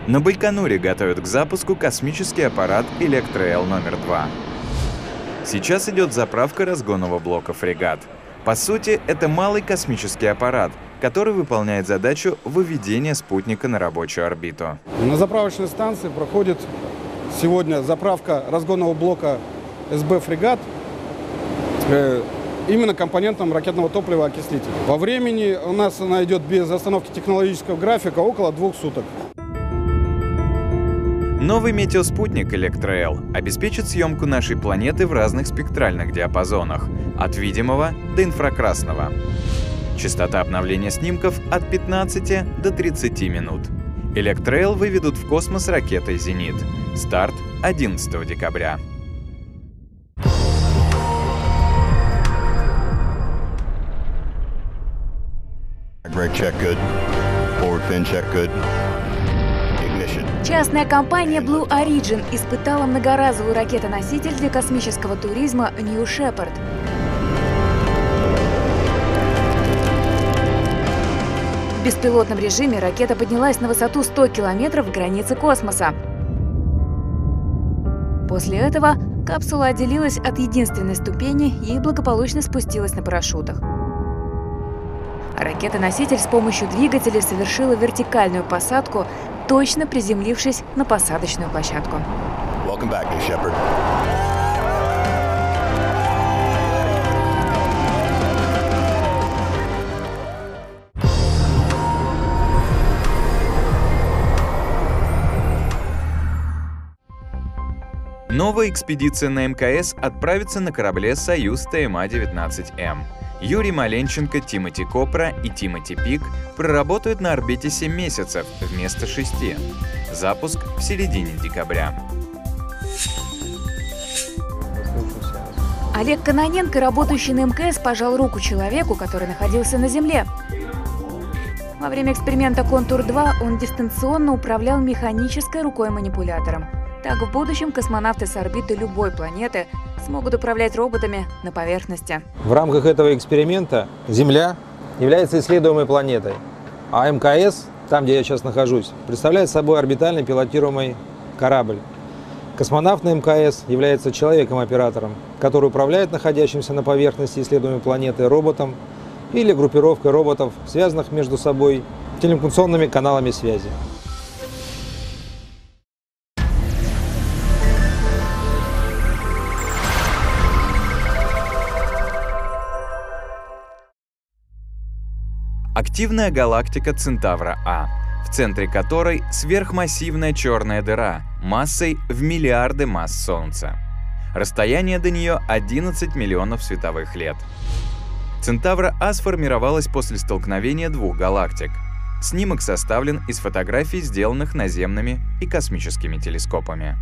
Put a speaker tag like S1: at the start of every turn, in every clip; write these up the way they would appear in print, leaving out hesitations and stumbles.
S1: На Байконуре готовят к запуску космический аппарат «Электроэл номер 2». Сейчас идет заправка разгонного блока «Фрегат». По сути, это малый космический аппарат, который выполняет задачу выведения спутника на рабочую орбиту.
S2: На заправочной станции проходит сегодня заправка разгонного блока СБ «Фрегат» именно компонентом ракетного топлива окислитель. По времени у нас она идет без остановки технологического графика около 2 суток.
S1: Новый метеоспутник «Электроэл» обеспечит съемку нашей планеты в разных спектральных диапазонах, от видимого до инфракрасного. Частота обновления снимков от 15 до 30 минут. «Электроэл» выведут в космос ракетой «Зенит». Старт 11 декабря.
S3: Brake check good. Forward fin check good. Ignition.
S4: Частная компания Blue Origin испытала многоразовую ракетоноситель для космического туризма New Shepard. В беспилотном режиме ракета поднялась на высоту 100 километров в границе космоса. После этого капсула отделилась от единственной ступени и благополучно спустилась на парашютах. Ракета-носитель с помощью двигателя совершила вертикальную посадку, точно приземлившись на посадочную площадку.
S3: Welcome back, New Shepard.
S1: Новая экспедиция на МКС отправится на корабле «Союз ТМА-19М». Юрий Маленченко, Тимоти Копра и Тимоти Пик проработают на орбите 7 месяцев вместо 6. Запуск в середине декабря.
S4: Олег Кононенко, работающий на МКС, пожал руку человеку, который находился на Земле. Во время эксперимента «Контур-2» он дистанционно управлял механической рукой-манипулятором. Так, в будущем космонавты с орбиты любой планеты смогут управлять роботами на поверхности.
S5: В рамках этого эксперимента Земля является исследуемой планетой, а МКС, там, где я сейчас нахожусь, представляет собой орбитальный пилотируемый корабль. Космонавт на мкс является человеком-оператором, который управляет находящимся на поверхности исследуемой планеты роботом или группировкой роботов, связанных между собой телекоммуникационными каналами связи.
S1: Активная галактика Центавра-А, в центре которой сверхмассивная черная дыра массой в миллиарды масс Солнца. Расстояние до нее 11 миллионов световых лет. Центавра-А сформировалась после столкновения двух галактик. Снимок составлен из фотографий, сделанных наземными и космическими телескопами.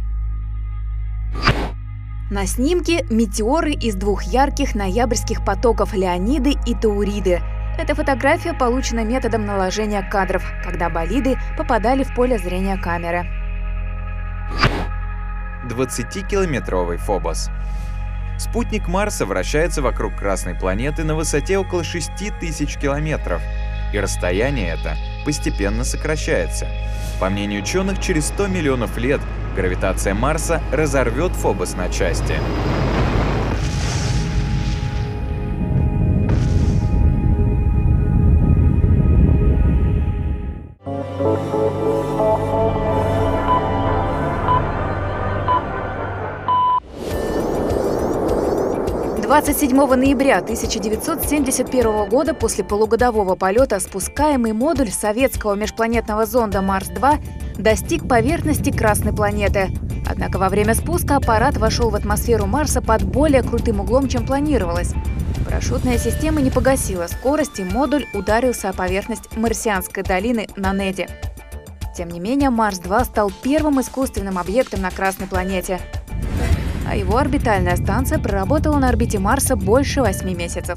S4: На снимке метеоры из двух ярких ноябрьских потоков Леониды и Тауриды. Эта фотография получена методом наложения кадров, когда болиды попадали в поле зрения камеры.
S1: 20-километровый Фобос. Спутник Марса вращается вокруг Красной планеты на высоте около 6000 километров, и расстояние это постепенно сокращается. По мнению ученых, через 100 миллионов лет гравитация Марса разорвет Фобос на части.
S4: «27 ноября 1971 года после полугодового полета спускаемый модуль советского межпланетного зонда Марс-2 достиг поверхности Красной планеты. Однако во время спуска аппарат вошел в атмосферу Марса под более крутым углом, чем планировалось. Парашютная система не погасила скорость, и модуль ударился о поверхность Марсианской долины на Неде. Тем не менее, Марс-2 стал первым искусственным объектом на Красной планете. А его орбитальная станция проработала на орбите Марса больше 8 месяцев.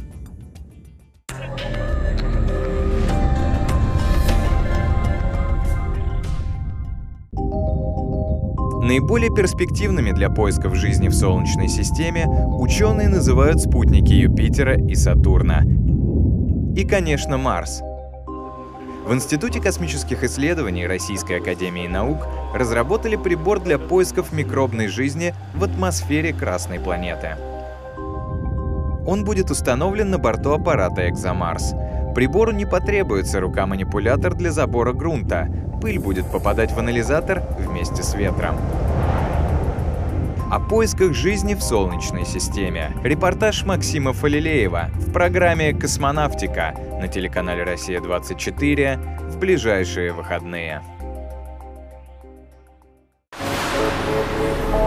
S1: Наиболее перспективными для поисков жизни в Солнечной системе ученые называют спутники Юпитера и Сатурна. И, конечно, Марс. В Институте космических исследований Российской академии наук разработали прибор для поисков микробной жизни в атмосфере Красной планеты. Он будет установлен на борту аппарата «Экзомарс». Прибору не потребуется рука-манипулятор для забора грунта. Пыль будет попадать в анализатор вместе с ветром. О поисках жизни в Солнечной системе. Репортаж Максима Фалилеева в программе «Космонавтика» на телеканале «Россия-24» в ближайшие выходные.